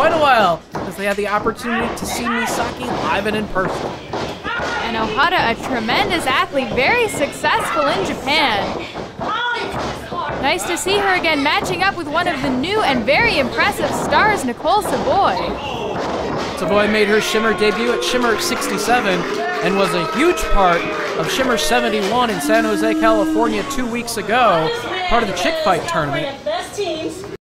quite a while because they had the opportunity to see Misaki live and in person. And Ohata, a tremendous athlete, very successful in Japan. Nice to see her again matching up with one of the new and very impressive stars, Nicole Savoy. Savoy made her Shimmer debut at Shimmer 67 and was a huge part of Shimmer 71 in San Jose, California 2 weeks ago, part of the chick fight tournament.